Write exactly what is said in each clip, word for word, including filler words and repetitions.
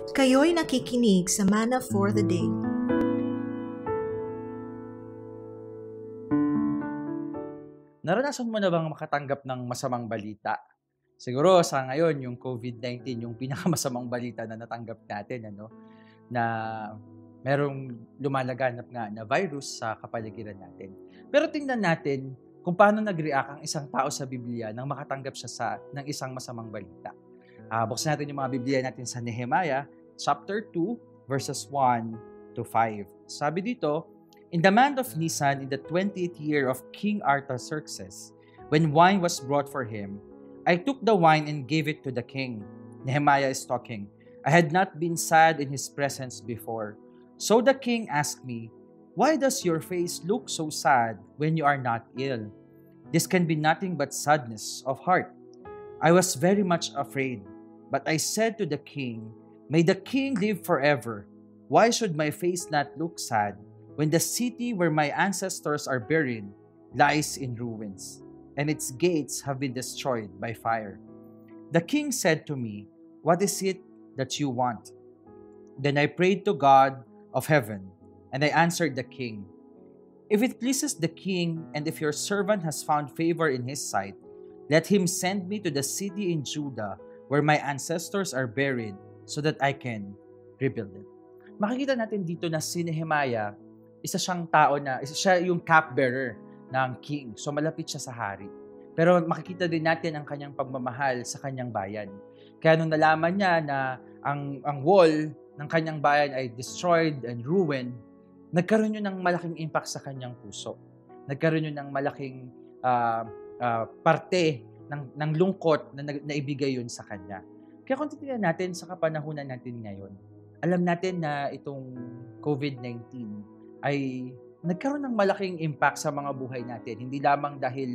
Kayo'y nakikinig sa Manna for the Day. Naranasan mo na bang makatanggap ng masamang balita? Siguro sa ngayon, yung COVID nineteen, yung pinakamasamang balita na natanggap natin, ano? Na merong lumalaganap nga na virus sa kapaligiran natin. Pero tingnan natin kung paano nag-react ang isang tao sa Biblia nang makatanggap siya sa, ng isang masamang balita. Uh, buksan natin yung mga Biblia natin sa Nehemiah, chapter two, verses one to five. Sabi dito, in the month of Nisan, in the twentieth year of King Artaxerxes, when wine was brought for him, I took the wine and gave it to the king. Nehemiah is talking. I had not been sad in his presence before. So the king asked me, why does your face look so sad when you are not ill? This can be nothing but sadness of heart. I was very much afraid, but I said to the king, may the king live forever. Why should my face not look sad when the city where my ancestors are buried lies in ruins, and its gates have been destroyed by fire? The king said to me, what is it that you want? Then I prayed to God of heaven, and I answered the king, if it pleases the king, and if your servant has found favor in his sight, let him send me to the city in Judah where my ancestors are buried, so that I can rebuild it. Makikita natin dito na si Nehemiah, isa siyang tao na, isa siya yung cupbearer ng king. So malapit siya sa hari. Pero makikita din natin ang kanyang pagmamahal sa kanyang bayan. Kaya nung nalaman niya na ang, ang wall ng kanyang bayan ay destroyed and ruined, nagkaroon yun ng malaking impact sa kanyang puso. Nagkaroon yun ng malaking uh, uh, parte ng, ng lungkot na naibigay yun sa kanya. Kaya kung titignan natin sa kapanahunan natin ngayon, alam natin na itong COVID nineteen ay nagkaroon ng malaking impact sa mga buhay natin. Hindi lamang dahil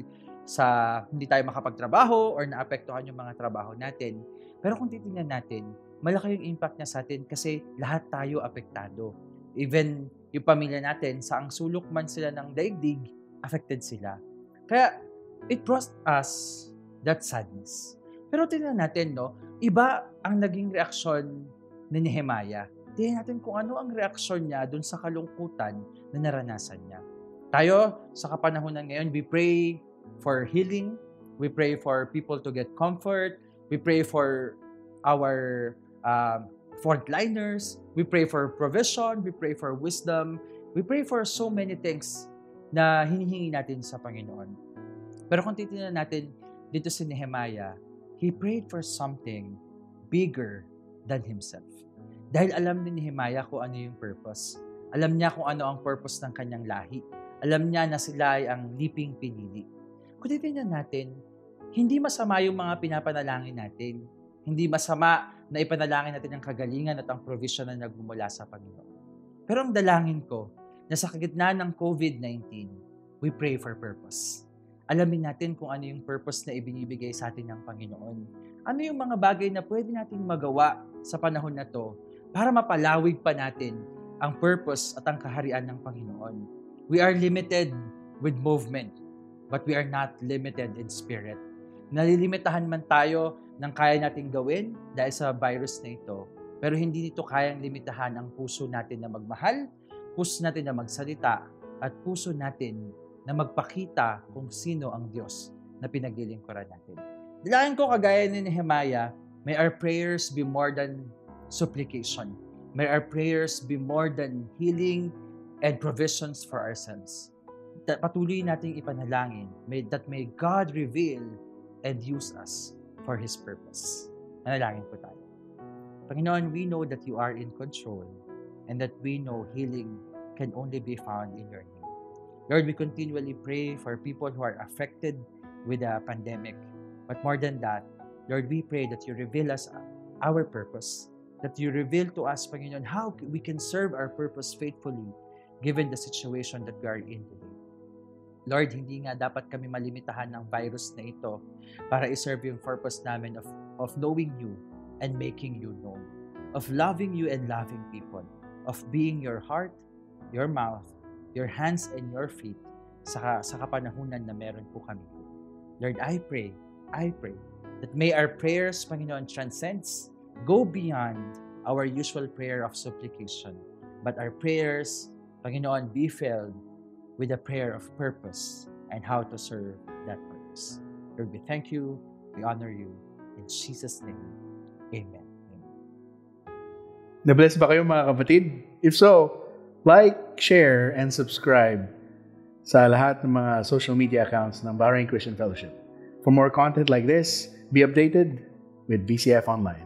sa hindi tayo makapagtrabaho or naapektuhan yung mga trabaho natin. Pero kung titignan natin, malaki yung impact niya sa atin kasi lahat tayo apektado. Even yung pamilya natin, sa ang sulok man sila ng daigdig, affected sila. Kaya it brought us that sadness. Pero tingnan natin, no, iba ang naging reaksyon ni Nehemiah. Tingnan natin kung ano ang reaksyon niya dun sa kalungkutan na naranasan niya. Tayo, sa kapanahunan ngayon, we pray for healing. We pray for people to get comfort. We pray for our uh, frontliners. We pray for provision. We pray for wisdom. We pray for so many things na hinihingi natin sa Panginoon. Pero kung titignan natin dito si Nehemiah, he prayed for something bigger than himself. Dahil alam ni Nehemiah kung ano yung purpose. Alam niya kung ano ang purpose ng kanyang lahi. Alam niya na sila ay ang liping pinili. Kung titignan natin, hindi masama yung mga pinapanalangin natin. Hindi masama na ipanalangin natin ang kagalingan at ang provision na nagmumula sa Panginoon. Pero ang dalangin ko, na sa gitna ng COVID nineteen, we pray for purpose. Alamin natin kung ano yung purpose na ibinibigay sa atin ng Panginoon. Ano yung mga bagay na pwede nating magawa sa panahon na to para mapalawig pa natin ang purpose at ang kaharian ng Panginoon. We are limited with movement, but we are not limited in spirit. Nalilimitahan man tayo ng kaya nating gawin dahil sa virus na ito, pero hindi nito kayang limitahan ang puso natin na magmahal, puso natin na magsalita, at puso natin na magpakita kung sino ang Diyos na pinaglilingkuran natin. Dalangin ko kagaya ni Nehemiah, may our prayers be more than supplication. May our prayers be more than healing and provisions for ourselves. Patuloy nating ipanalangin may, that may God reveal and use us for His purpose. Manalangin po tayo. Panginoon, we know that you are in control and that we know healing can only be found in your name. Lord, we continually pray for people who are affected with the pandemic. But more than that, Lord, we pray that you reveal us our purpose, that you reveal to us, Panginoon, how we can serve our purpose faithfully given the situation that we are in today. Lord, hindi nga dapat kami malimitahan ng virus na ito para iserve yung purpose namin of, of knowing you and making you known, of loving you and loving people, of being your heart, your mouth, your hands and your feet sa, sa kapanahunan na meron po kami. Lord, I pray, I pray that may our prayers, Panginoon, transcends, go beyond our usual prayer of supplication, but our prayers, Panginoon, be filled with a prayer of purpose and how to serve that purpose. Lord, we thank you, we honor you. In Jesus' name, amen. Amen. Na-bless ba kayo mga kapatid? If so, like, share, and subscribe sa lahat ng mga social media accounts ng Bahrain Christian Fellowship. For more content like this, be updated with B C F Online.